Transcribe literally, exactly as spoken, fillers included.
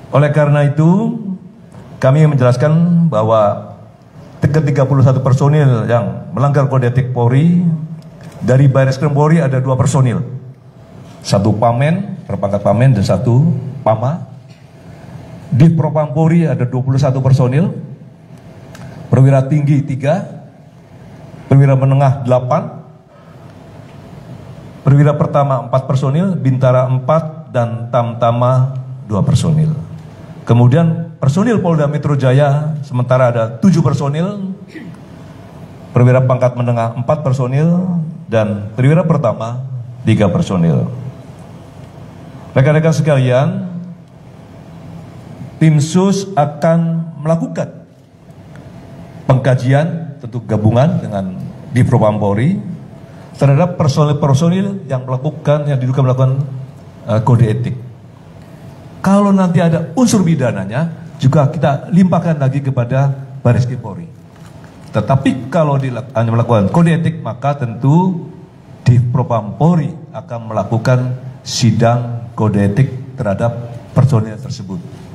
Oleh karena itu, kami menjelaskan bahwa ke tiga puluh satu personil yang melanggar kode etik Polri, dari Bareskrim Polri ada dua personil, satu pamen, berpangkat pamen, dan satu pama. Di Propam Polri ada dua puluh satu personil, perwira tinggi tiga, perwira menengah delapan, perwira pertama empat personil, bintara empat, dan tamtama dua personil. Kemudian personil Polda Metro Jaya sementara ada tujuh personil, perwira pangkat menengah empat personil, dan perwira pertama tiga personil. Rekan-rekan sekalian, tim sus akan melakukan pengkajian, tentu gabungan dengan di Propam Polri, terhadap personil-personil yang melakukan, yang diduga melakukan uh, kode etik. Kalau nanti ada unsur pidananya, juga kita limpahkan lagi kepada Bareskrim Polri. Tetapi kalau hanya melakukan kode etik, maka tentu di Propam Polri akan melakukan sidang kode etik terhadap personil tersebut.